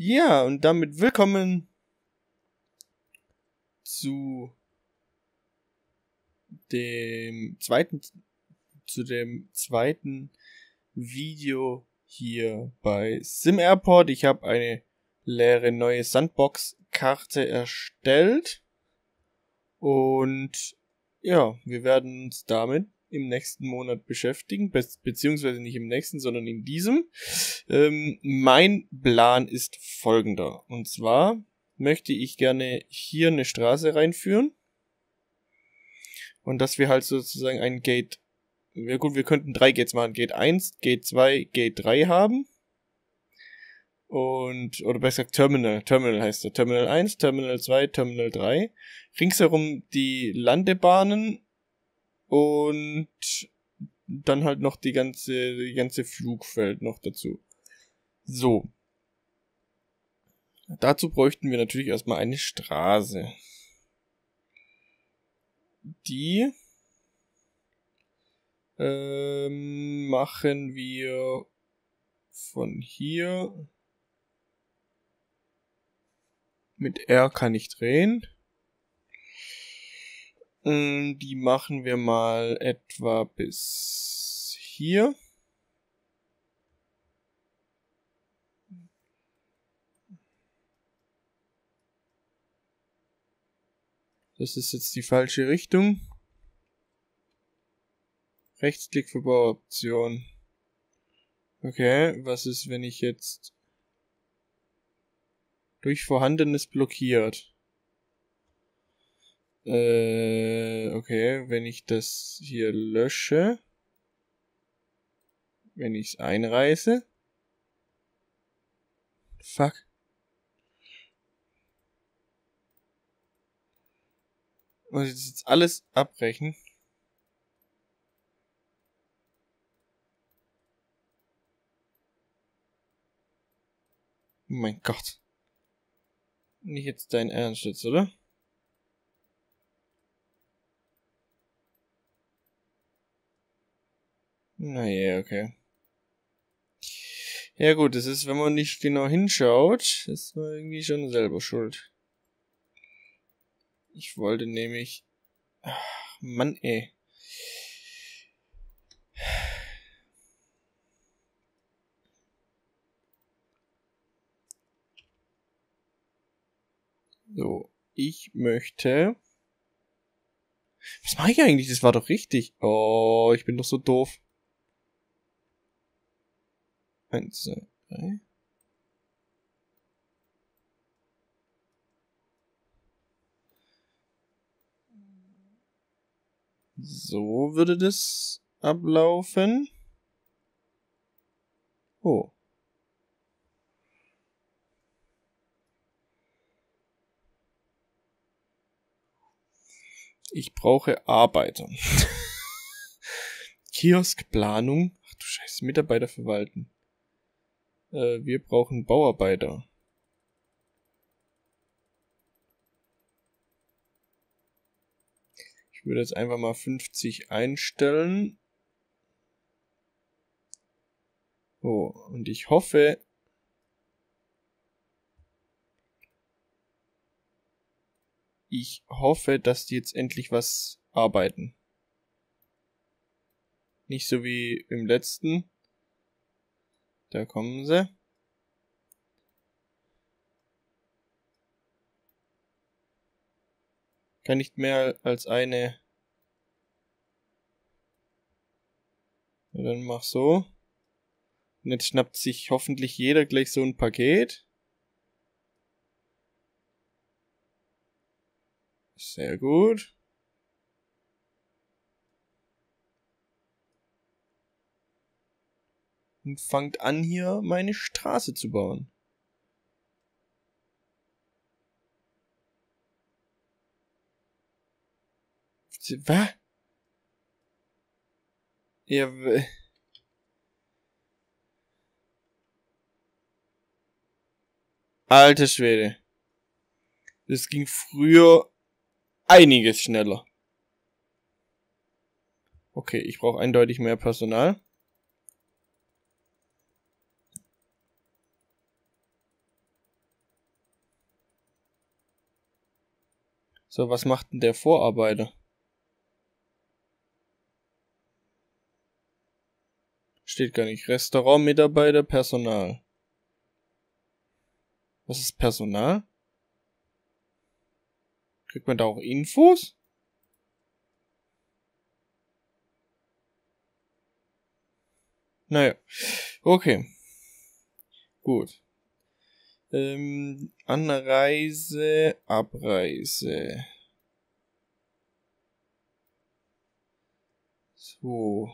Ja, und damit willkommen zu dem zweiten Video hier bei Sim Airport. Ich habe eine leere neue Sandbox-Karte erstellt und ja, wir werden uns damit im nächsten Monat beschäftigen, beziehungsweise nicht im nächsten, sondern in diesem. Mein Plan ist folgender. Und zwar möchte ich gerne hier eine Straße reinführen. Und dass wir halt sozusagen ein Gate, ja gut, wir könnten 3 Gates machen. Gate 1, Gate 2, Gate 3 haben. Oder besser gesagt Terminal heißt er. Terminal 1, Terminal 2, Terminal 3. Ringsherum die Landebahnen und dann halt noch die ganze Flugfeld noch dazu. So. Dazu bräuchten wir natürlich erstmal eine Straße. Die machen wir von hier. Mit R kann ich drehen. Die machen wir mal etwa bis hier. Das ist jetzt die falsche Richtung. Rechtsklick für Bauoption. Okay, was ist, wenn ich jetzt durch Vorhandenes blockiert? Okay, wenn ich das hier lösche, wenn ich es einreiße. Fuck. Muss ich das jetzt alles abbrechen? Oh mein Gott. Nicht jetzt dein Ernst jetzt, oder? Naja, okay. Ja gut, das ist, wenn man nicht genau hinschaut, ist man irgendwie schon selber schuld. Ich wollte nämlich... Ach, Mann, ey. So, ich möchte... Was mache ich eigentlich? Das war doch richtig. Oh, ich bin doch so doof. 1, 2, 3. So würde das ablaufen. Oh. Ich brauche Arbeiter. Kioskplanung. Ach du Scheiße, Mitarbeiter verwalten. Wir brauchen Bauarbeiter. Ich würde jetzt einfach mal 50 einstellen. Oh, und ich hoffe... dass die jetzt endlich was arbeiten. Nicht so wie im letzten. Da kommen sie. Kann nicht mehr als eine. Ja, dann mach so. Und jetzt schnappt sich hoffentlich jeder gleich so ein Paket. Sehr gut. Und fangt an, hier meine Straße zu bauen. Was? Ja, alter Schwede. Das ging früher einiges schneller. Okay, ich brauche eindeutig mehr Personal. So, was macht denn der Vorarbeiter? Steht gar nicht. Restaurantmitarbeiter, Personal. Was ist Personal? Kriegt man da auch Infos? Naja. Okay. Gut. Anreise, Abreise. So.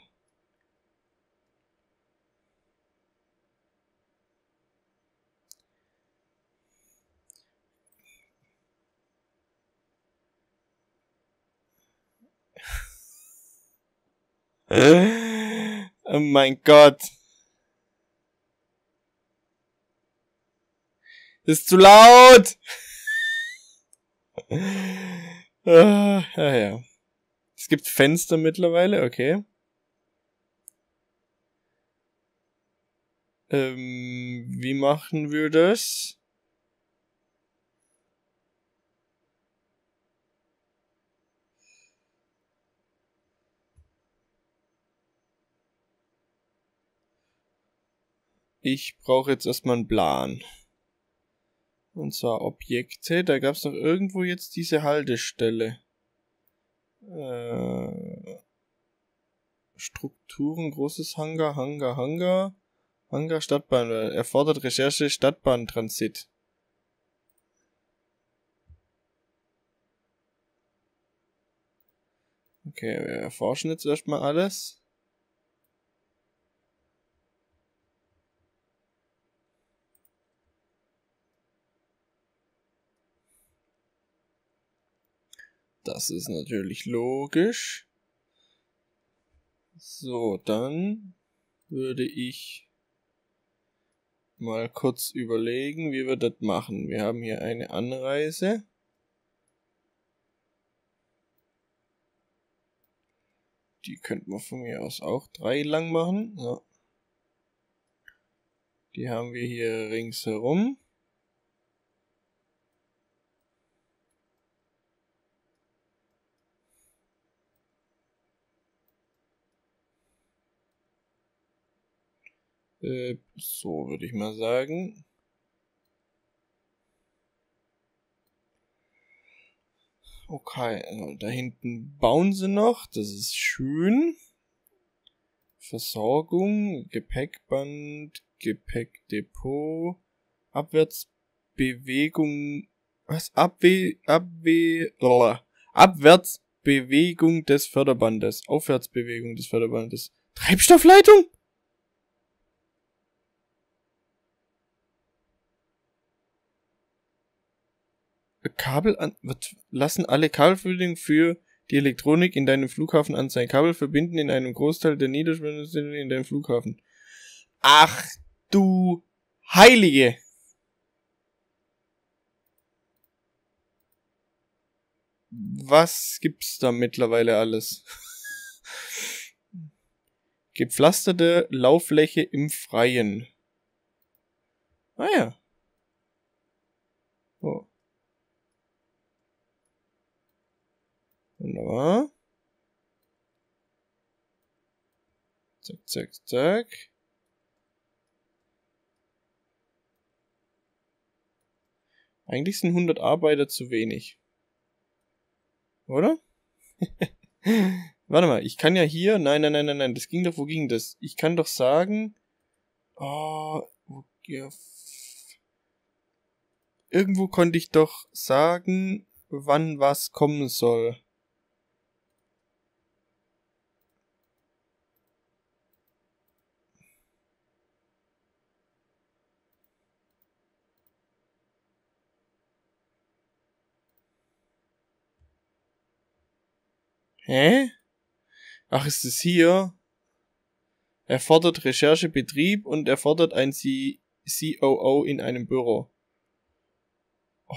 Oh mein Gott. Ist zu laut. Ja. Es gibt Fenster mittlerweile, okay. Wie machen wir das? Ich brauche jetzt erstmal einen Plan. Und zwar Objekte. Da gab es noch irgendwo jetzt diese Haltestelle. Strukturen, großes Hangar, Hangar, Stadtbahn. Erfordert Recherche, Stadtbahntransit. Okay, wir erforschen jetzt erstmal alles. Das ist natürlich logisch. So, dann würde ich mal kurz überlegen, wie wir das machen. Wir haben hier eine Anreise. Die könnten wir von mir aus auch 3 lang machen. Ja. Die haben wir hier ringsherum. So würde ich mal sagen. Okay, also da hinten bauen sie noch. Das ist schön. Versorgung, Gepäckband, Gepäckdepot, Abwärtsbewegung, Abwärtsbewegung des Förderbandes, Aufwärtsbewegung des Förderbandes, Treibstoffleitung? Lassen alle Kabelverbindungen für die Elektronik in deinem Flughafen an sein Kabel verbinden in einem Großteil der Niederspannung in deinem Flughafen. Ach du Heilige! Was gibt's da mittlerweile alles? Gepflasterte Lauffläche im Freien. Ah ja. Oh. Wunderbar. Zack, zack, zack. Eigentlich sind 100 Arbeiter zu wenig. Oder? Warte mal, ich kann ja hier... Nein, das ging doch... Wo ging das? Ich kann doch sagen... Irgendwo konnte ich doch sagen, wann was kommen soll. Hä? Ach, ist es hier? Erfordert Recherchebetrieb und erfordert ein COO in einem Büro. Oh.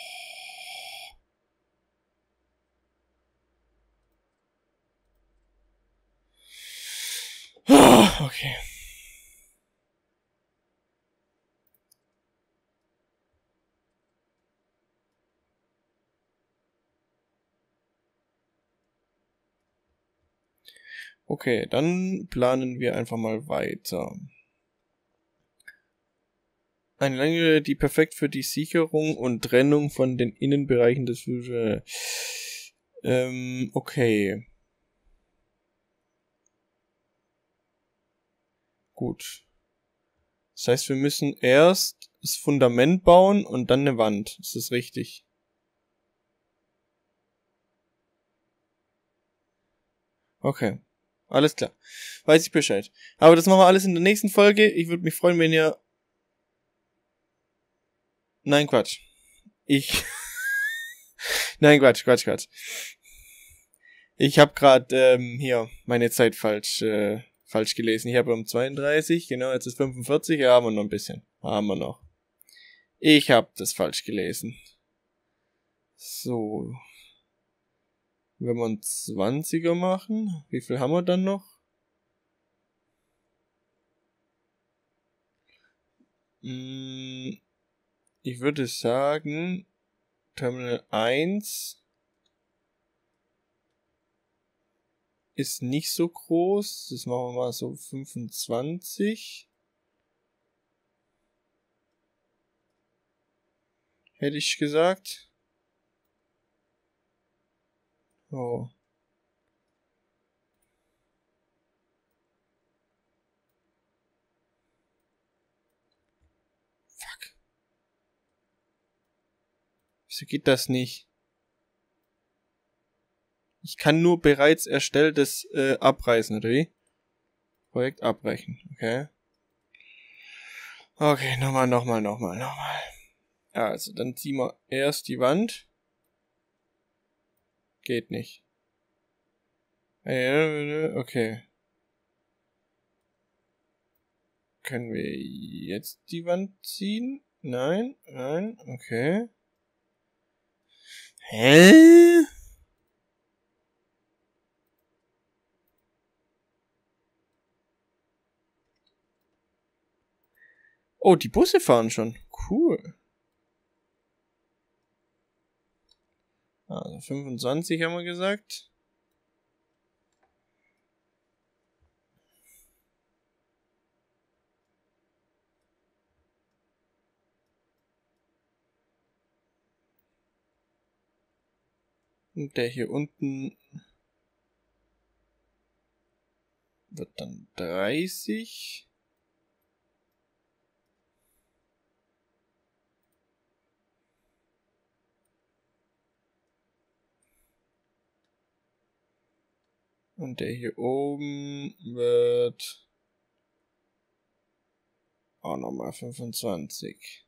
Okay. Okay, dann planen wir einfach mal weiter. Eine Länge, die perfekt für die Sicherung und Trennung von den Innenbereichen des okay. Gut. Das heißt, wir müssen erst das Fundament bauen und dann eine Wand. Ist das richtig? Okay. Alles klar. Weiß ich Bescheid. Aber das machen wir alles in der nächsten Folge. Ich würde mich freuen, wenn ihr... Nein, Quatsch. Nein, Quatsch. Ich habe gerade hier meine Zeit falsch gelesen. Ich habe um 32, genau, jetzt ist 45, ja, haben wir noch ein bisschen. Haben wir noch. Ich habe das falsch gelesen. So. Wenn wir einen 20er machen, wie viel haben wir dann noch? Ich würde sagen, Terminal 1 ist nicht so groß. Das machen wir mal so 25. Hätte ich gesagt. Oh. Fuck. Wieso geht das nicht? Ich kann nur bereits erstelltes abreißen, oder wie? Projekt abbrechen, okay. Okay, nochmal. Also, dann ziehen wir erst die Wand. Geht nicht. Okay. Können wir jetzt die Wand ziehen? Nein, okay. Hä? Oh, die Busse fahren schon. Cool. Also 25 haben wir gesagt. Und der hier unten wird dann 30. Und der hier oben wird auch nochmal 25.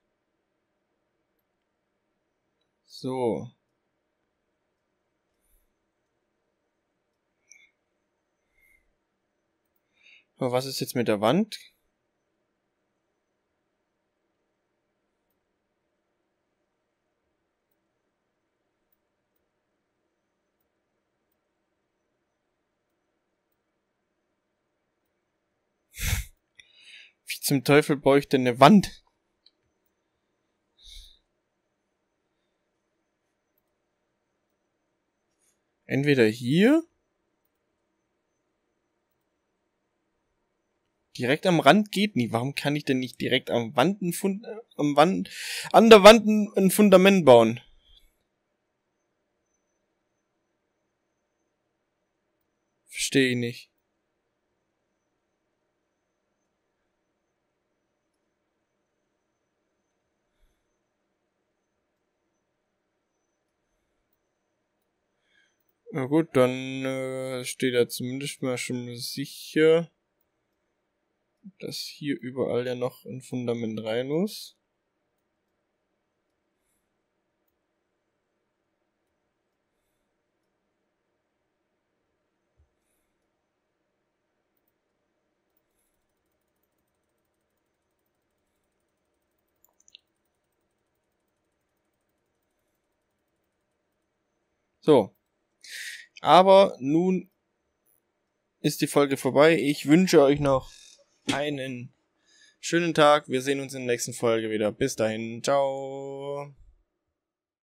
So. Aber was ist jetzt mit der Wand? Wie zum Teufel baue ich denn eine Wand? Entweder hier. Direkt am Rand geht nie. Warum kann ich denn nicht direkt an der Wand ein Fundament bauen? Verstehe ich nicht. Na gut, dann steht da zumindest mal schon sicher, dass hier überall ja noch ein Fundament rein muss. So. Aber nun ist die Folge vorbei. Ich wünsche euch noch einen schönen Tag. Wir sehen uns in der nächsten Folge wieder. Bis dahin. Ciao.